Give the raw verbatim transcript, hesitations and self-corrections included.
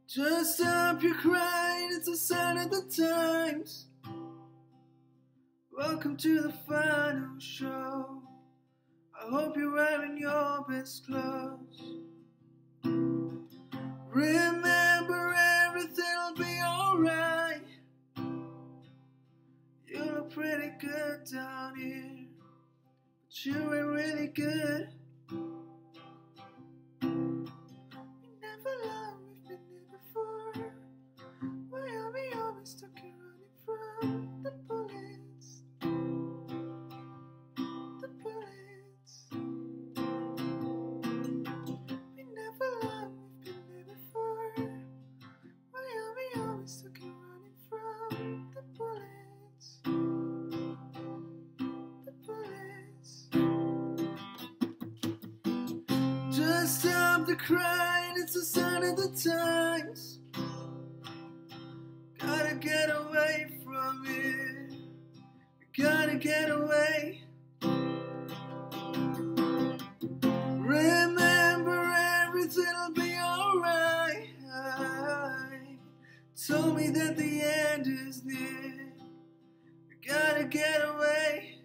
Just stop your crying, it's a sign of the times. Welcome to the final show. I hope you're wearing your best clothes. Remember, everything'll be alright. You look pretty good down here, but you ain't really good. We never loved, we've been here before. Why are we always stuck here running from the bullets? The bullets. We never loved, we've been here before. Why are we always stuck here running from the bullets? The bullets. Just stop the crying, it's a sign of the times. Gotta get away from it. Gotta get away. Remember, everything'll be alright. Told me that the end is near. Gotta get away.